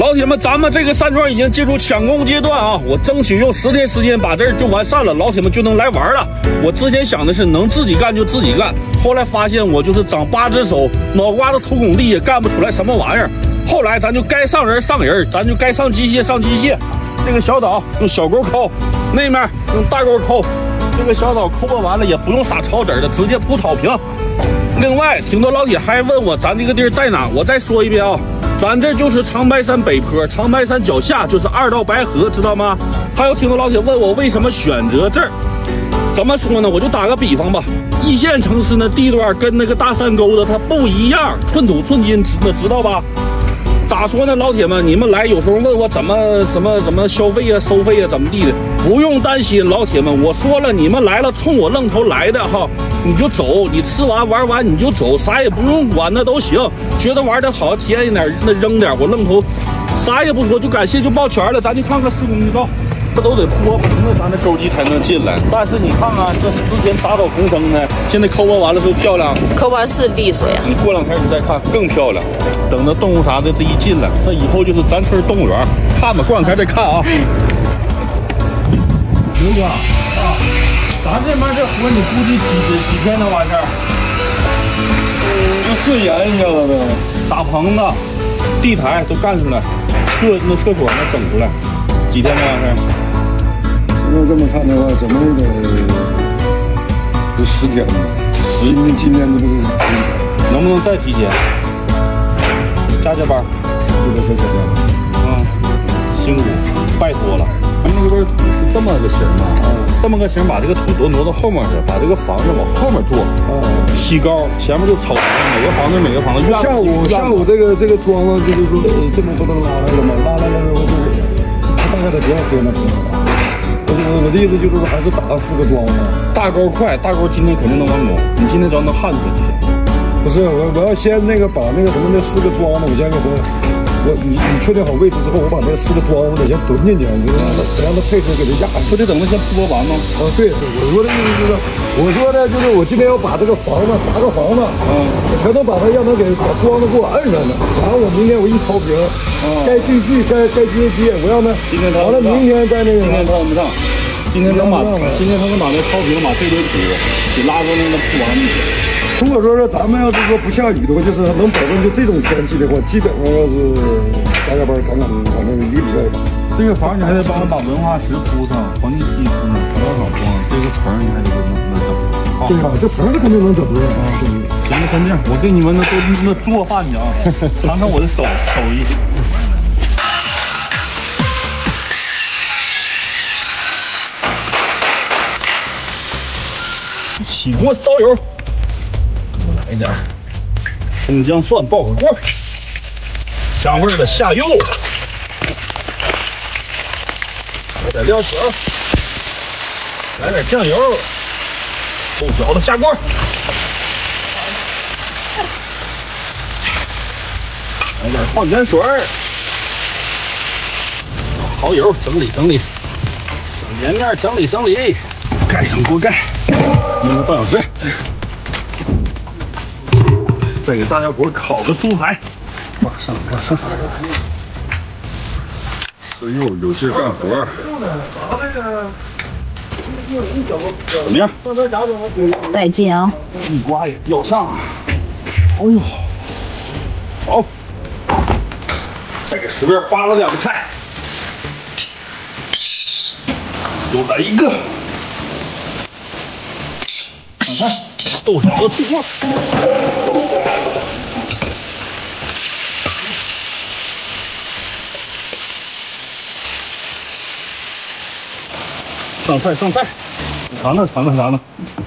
老铁们，咱们这个山庄已经进入抢工阶段啊！我争取用10天时间把这儿就完善了，老铁们就能来玩了。我之前想的是能自己干就自己干，后来发现我就是长8只手，脑瓜子突孔力也干不出来什么玩意儿。后来咱就该上人上人，咱就该上机械上机械。这个小岛用小钩抠，那面用大钩抠。这个小岛抠不完了也不用撒草籽的，直接铺草坪。另外，挺多老铁还问我咱这个地儿在哪，我再说一遍啊。咱这就是长白山北坡，长白山脚下就是2道白河，知道吗？还有挺多老铁问我为什么选择这儿，怎么说呢？我就打个比方吧，一线城市呢地段跟那个大山沟子它不一样，寸土寸金，知道吧？咋说呢，老铁们，你们来有时候问我怎么什么消费呀、收费呀怎么地的，不用担心，老铁们，我说了，你们来了冲我愣头来的哈，你就走，你吃完玩完你就走，啥也不用管，那都行。觉得玩的好，体验一点，那扔点，我愣头啥也不说，就感谢就抱拳了。咱去看看施工预告，这都得泼平了，咱这沟基才能进来。但是你看看，这是之前杂草丛生的，现在抠完了是不是漂亮？ 抠完是利索呀。 你过2天你再看更漂亮。等着动物啥的这一进来，这以后就是咱村动物园，看吧，过2天再看啊。刘哥啊，咱这边这活你估计几天能完事儿？ 就顺延一下子呗。 打棚子、地台都干出来，厕所能整出来，几天能完事儿？ 如果这么看的话，怎么也得10天吧。今天这不是能不能再提前？加班， 不得再加班。 辛苦，拜托了。咱们那边土是这么个型嘛，这么个型，把这个土都挪到后面去，把这个房子往后面做，起高，前面就草坪，每个房子。 下午这个桩子就是说这边不能拉来了嘛，拉来了之后就是它大概得多长时间能拉？我的意思就是说还是打4个桩子。 大钩快，大钩今天肯定能完工，你今天只要能焊出来就行。 不是我要先把那个什么那4个桩子，我先给它，你确定好位置之后，我把那4个桩子得先囤进去，你让它配合给它压， 不得等它先铺完吗？ 对，我说的意思就是，我说的就是我今天要把这个房子搭个房子，我全都把它让它把桩子给我摁上了，然后我明天我一抄平，该锯锯，该接，我让它完了明天再那个。 今天谈不上，今天他能把那抄平，把这堆土给拉到那铺完就行。 如果说咱们要是说不下雨的话，就是能保证就这种天气的话，基本上要是加班赶赶，反正1礼拜吧。 这个房你还得帮我把文化石铺上，黄金漆铺上，石膏厂铺上，这个棚你还得能整。 对呀，这棚子肯定能整出来啊！ 行，先这样，我给你们那做饭去啊，尝尝我的手艺。起锅烧油。来一点葱姜蒜爆个锅，香味的下油，来点料酒，来点酱油，豆角子下锅，来点矿泉水，蚝油整理，连面整理，盖上锅盖，焖个半小时。再给大家伙烤个猪排，往上。吃肉有劲干活。怎么样？ 带劲啊！ 一刮也要上。哎呦，好。再给随便发了2个菜，又来一个。看，豆角子出锅。上菜，尝尝。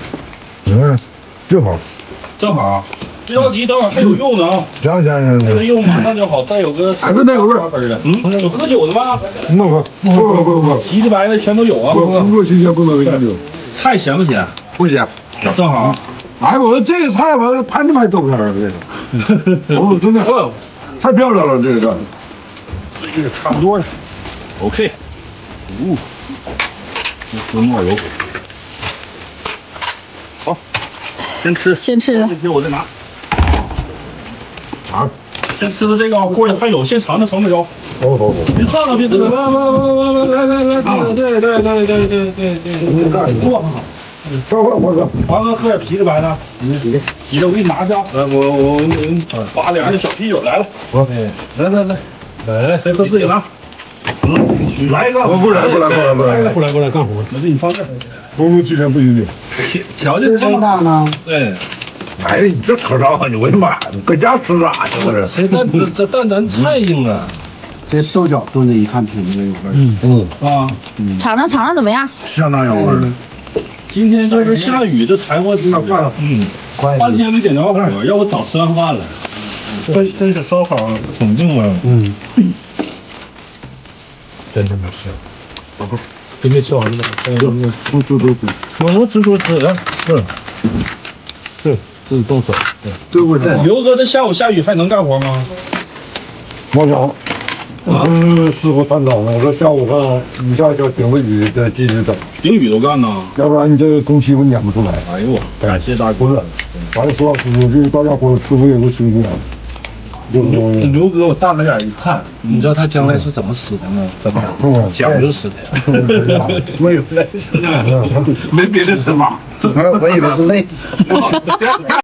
正好，别着急，等会儿还有肉呢啊。 行， 这个肉马上就好，再有个还是那个味儿的。有喝酒的吗？ 不， 啤的白的全都有啊。 不新鲜不能喝酒。 菜咸不咸？ 不咸， 正好。 哎，我说这个菜我拍这么还照片儿这个，哦，真的太漂亮了，这个差不多了。OK。喝墨油。好，先吃。这些我再拿。先吃的这个锅里还有，先尝尝成没有？ 好， 别上了，别上了，来，对，坐上。 等会儿我哥， 王哥喝点啤的白的，啤的我给你拿去啊。我8两的小啤酒来了。来，谁喝自己拿。来一个。 不来干活。 我给你放这儿。 我今天不一定。 条件这么大呢？对。 哎，你这吃啥？我的妈呀！搁家吃啥去？这是。 这蛋咱菜硬啊。 这豆角炖的，一看挺那个味儿。 尝尝怎么样？ 相当有味儿。 今天就是下雨，这柴火死了。半天没点着火，要不早吃完饭了。 真是烧烤挺硬啊。 真他妈香。 给你吃完了吗？我吃，来，自己动手。 对不对？ 刘哥，这下午下雨还能干活吗？ 我想。师傅探讨呢，我说下午干，你下就顶着雨再继续整， 顶雨都干呢， 要不然你这个工期我撵不出来。 哎呦，感谢大哥。 完了，说师傅，这大家伙师傅也都辛苦了。 刘哥，我大着眼一看，你知道他将来是怎么死的吗？怎么讲究死的呀？ 没有， 没别的死法。 我以为是累死。